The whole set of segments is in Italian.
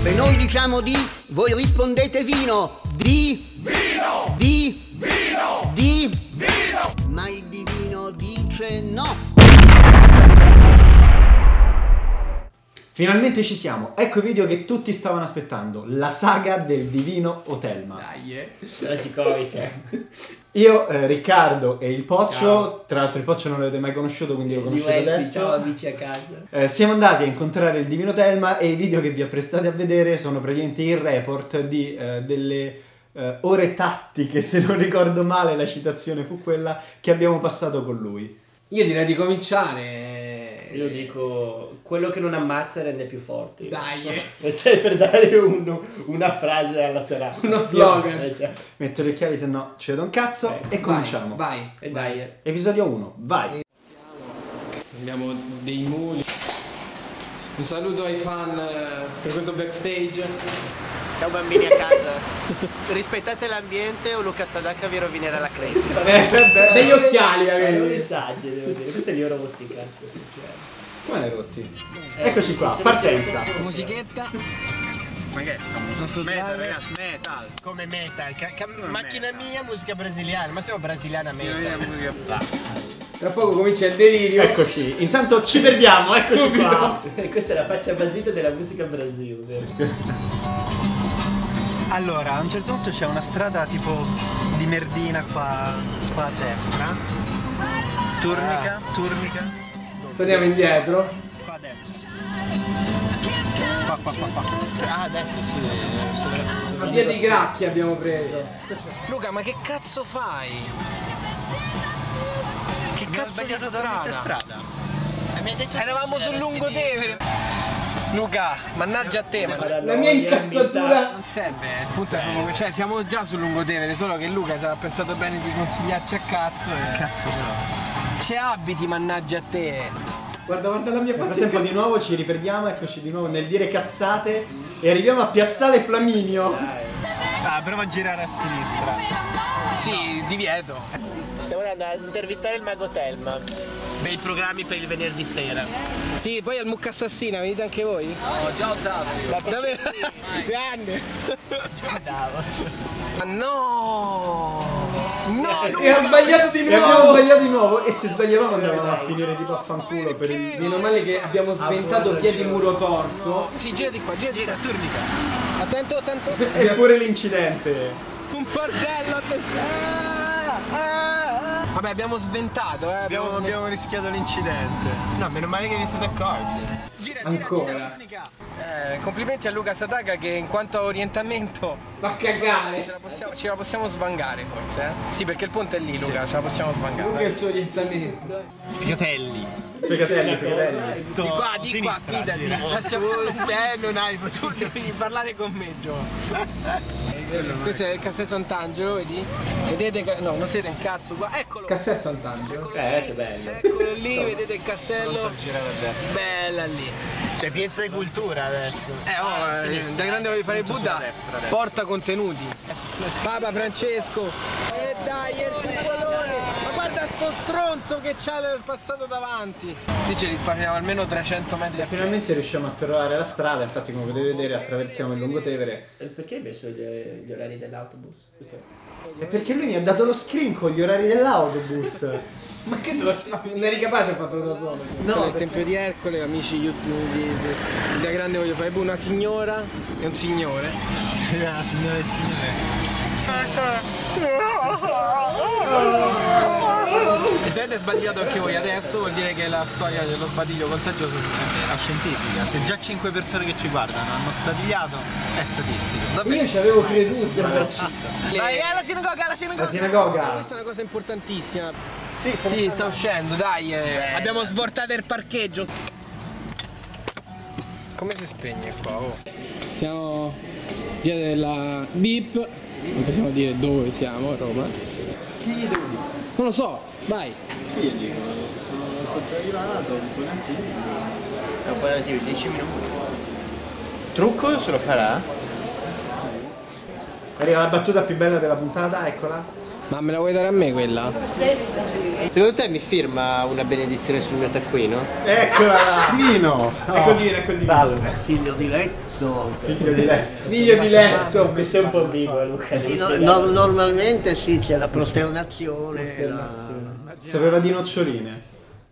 Se noi diciamo di, voi rispondete vino. Di vino. Di vino. Di vino. Ma il divino dice no. Finalmente ci siamo, ecco i video che tutti stavano aspettando, la saga del divino Otelma. Dai, tragicomica. Io, Riccardo e il Poccio, ciao. Tra l'altro il Poccio non l'avete mai conosciuto, quindi lo conoscete adesso. Ciao amici a casa. Siamo andati a incontrare il divino Otelma e i video che vi apprestate a vedere sono praticamente il report di delle ore tattiche, se non ricordo male la citazione fu quella, che abbiamo passato con lui. Io direi di cominciare. Io dico, quello che non ammazza rende più forti. Dai. Stai per dare una frase alla serata. Uno slogan. Cioè. Metto le chiavi, se no ci vedo un cazzo. E cominciamo. Vai. E dai. Episodio 1, vai. Abbiamo dei muli. Un saluto ai fan per questo backstage. Ciao bambini a casa. Rispettate l'ambiente o Luca Sadaka vi rovinerà la crescita. Degli occhiali, Non li saggi, devo dire. Questo li ho rotti, cazzo, sti occhiali. Come l'hai rotti? Eccoci qua, partenza. Musichetta. Ma che è sta musica? Metal, ragazzi, metal. Come metal? Macchina mia, musica brasiliana. Ma siamo brasiliana metal. Tra poco comincia il delirio. Eccoci, intanto ci perdiamo, eccoci qua. Questa è la faccia basita della musica Brasil, vero? Allora, a un certo punto c'è una strada tipo di merdina qua a destra. Turnica. Torniamo indietro. Qua a destra. Qua. Ah, adesso sì. La via di Gracchi abbiamo preso. Luca, ma che cazzo fai? Che cazzo di strada? Eravamo sul Lungotevere. Luca, mannaggia a te, la mia incazzatura non serve, il punto è proprio, cioè siamo già sul Lungotevere, solo che Luca ci ha pensato bene di consigliarci a cazzo e... Cazzo però. C'è abiti, mannaggia a te. Guarda la mia faccia. Nel frattempo di nuovo ci riperdiamo, eccoci di nuovo nel dire cazzate e arriviamo a Piazzale Flaminio. Prova a girare a sinistra. Sì, divieto. Stiamo andando ad intervistare il mago Telma. Bei programmi per il venerdì sera. Sì, poi al Mucca Assassina, venite anche voi? No, già ho dato. Grande. Già davo. Ma no! No! E ha sbagliato di E nuovo! abbiamo sbagliato di nuovo e se sbagliavamo andavamo a finire tipo a fanculo per il... Meno male che abbiamo sventato piedi muro torto. Sì, girati qua, turnica. Attento. Eppure l'incidente. Un portello, attenzione! Vabbè, abbiamo sventato, Abbiamo rischiato l'incidente. No, meno male che vi siete accorti. Ancora. Complimenti a Luca Sadaka che in quanto a orientamento Fa cagare. ce la possiamo svangare forse, eh? Sì, perché il ponte è lì, Luca, ce la possiamo svangare. Luca è il suo orientamento. Figatelli. Fratelli. Di qua, fidati. Lasciamo Te non hai tu devi parlare con me, Gio. Questo è il Caffè Sant'Angelo, vedi? Vedete? No, non siete un cazzo qua. Eccolo! Caffè Sant'Angelo. che bello. Eccolo lì, vedete il castello? Bella lì. C'è piazza di cultura adesso. Da grande voglio fare il Buddha. Porta contenuti. Papa Francesco. E dai, il cupolone. Ma guarda sto stronzo che c'ha il passato davanti. Sì, ci risparmiamo almeno 300 metri. Finalmente riusciamo a trovare la strada, infatti come potete vedere attraversiamo il Lungotevere. Perché hai messo gli orari dell'autobus? E perché lui mi ha dato lo screen con gli orari dell'autobus. Ma che non eri capace a farlo da solo? No, il Tempio di Ercole, amici da grande voglio fare una signora e un signore. La signora e il signore. E se avete sbadigliato anche voi adesso vuol dire che la storia dello sbadiglio contagioso è vera. È scientifica, se già 5 persone che ci guardano hanno sbadigliato, è statistico. Io ci avevo creduto. Vai alla sinagoga, La sinagoga. Questa è una cosa importantissima. Sì, sta uscendo, dai. Abbiamo svortato il parcheggio. Come si spegne qua? Oh? Siamo via della Bip. Non possiamo dire dove siamo a Roma. Chi gli devo dire? Non lo so, vai. Chi gli dico? Sono già arrivato, un po' Dopo 10 minuti. Trucco se lo farà? Arriva la battuta più bella della puntata, eccola. Ma me la vuoi dare a me quella? Secondo te mi firma una benedizione sul mio taccuino? Eccola! Nino! Ecco Dino, ecco Dino. Salve. Figlio diletto. diletto. Figlio diletto. Figlio di letto. Questo è un po' vivo, Luca. Sì, normalmente sì, c'è la prosternazione. Sapeva di noccioline.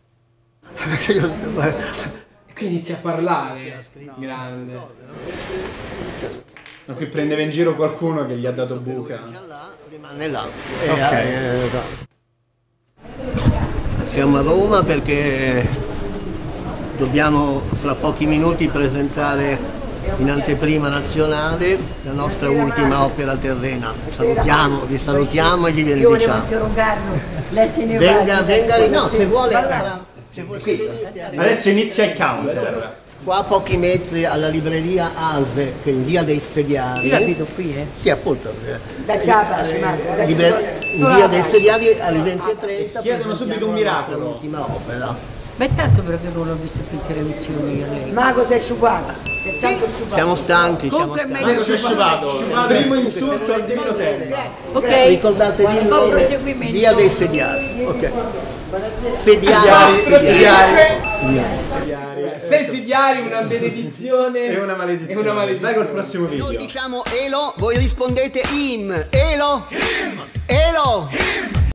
E qui inizia a parlare. Grande. Ma qui prendeva in giro qualcuno che gli ha dato buca. Rimane là. Ok. Siamo a Roma perché dobbiamo fra pochi minuti presentare in anteprima nazionale la nostra ultima opera terrena. Vi salutiamo e vi benediciamo. Venga, no, se vuole. Adesso inizia il counter. Qua a pochi metri alla libreria Ase, che è in via dei Sediari. Io abito qui, eh? Sì, appunto. Da Ciapa, In via dei Sediari alle 20:30. Chiedono subito un miracolo. L'ultima opera. Ma è tanto però che non l'ho visto più in televisione io lei. Mago sei asciugato, sei tanto asciugato. Siamo stanchi, siamo Comunque è stanchi. meglio Adesso è sciupato. Primo insulto al Divino Telma. Ok. Ricordatevi il Buon nome, proseguimento. via dei Sediari. Ok. Sediari. Sei sidiari, una benedizione E una maledizione. Vai col prossimo video. Noi diciamo Elo, voi rispondete Im. Elo. Elo.